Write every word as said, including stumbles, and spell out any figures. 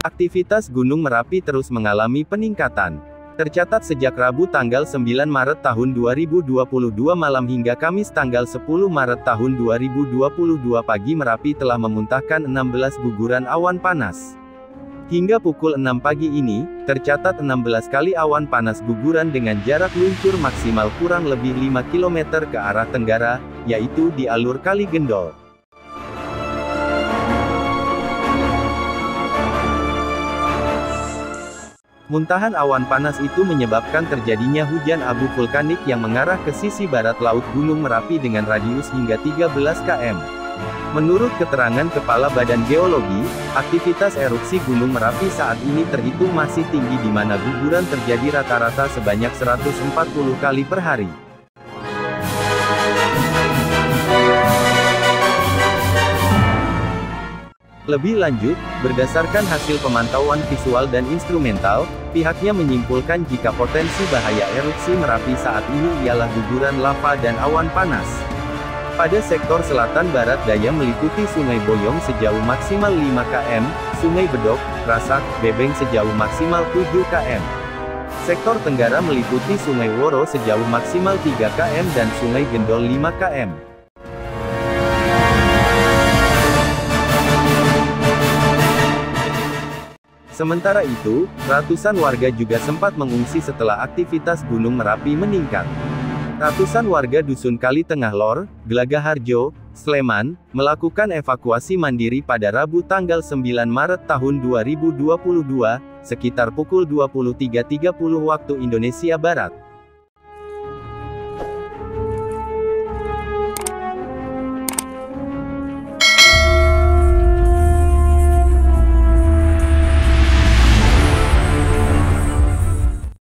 Aktivitas Gunung Merapi terus mengalami peningkatan. Tercatat sejak Rabu tanggal sembilan Maret tahun dua ribu dua puluh dua malam hingga Kamis tanggal sepuluh Maret tahun dua ribu dua puluh dua pagi Merapi telah memuntahkan enam belas guguran awan panas. Hingga pukul enam pagi ini, tercatat enam belas kali awan panas guguran dengan jarak luncur maksimal kurang lebih lima kilometer ke arah tenggara, yaitu di alur Kali Gendol. Muntahan awan panas itu menyebabkan terjadinya hujan abu vulkanik yang mengarah ke sisi barat Laut Gunung Merapi dengan radius hingga tiga belas kilometer. Menurut keterangan Kepala Badan Geologi, aktivitas erupsi Gunung Merapi saat ini terhitung masih tinggi di mana guguran terjadi rata-rata sebanyak seratus empat puluh kali per hari. Lebih lanjut, berdasarkan hasil pemantauan visual dan instrumental, pihaknya menyimpulkan jika potensi bahaya erupsi Merapi saat ini ialah guguran lava dan awan panas. Pada sektor selatan barat daya meliputi Sungai Boyong sejauh maksimal lima kilometer, Sungai Bedok, Rasak, Bebeng sejauh maksimal tujuh kilometer. Sektor tenggara meliputi Sungai Woro sejauh maksimal tiga kilometer dan Sungai Gendol lima kilometer. Sementara itu, ratusan warga juga sempat mengungsi setelah aktivitas Gunung Merapi meningkat. Ratusan warga Dusun Kali Tengah Lor, Gelagahharjo, Sleman, melakukan evakuasi mandiri pada Rabu tanggal sembilan Maret tahun dua ribu dua puluh dua, sekitar pukul dua puluh tiga tiga puluh waktu Indonesia Barat.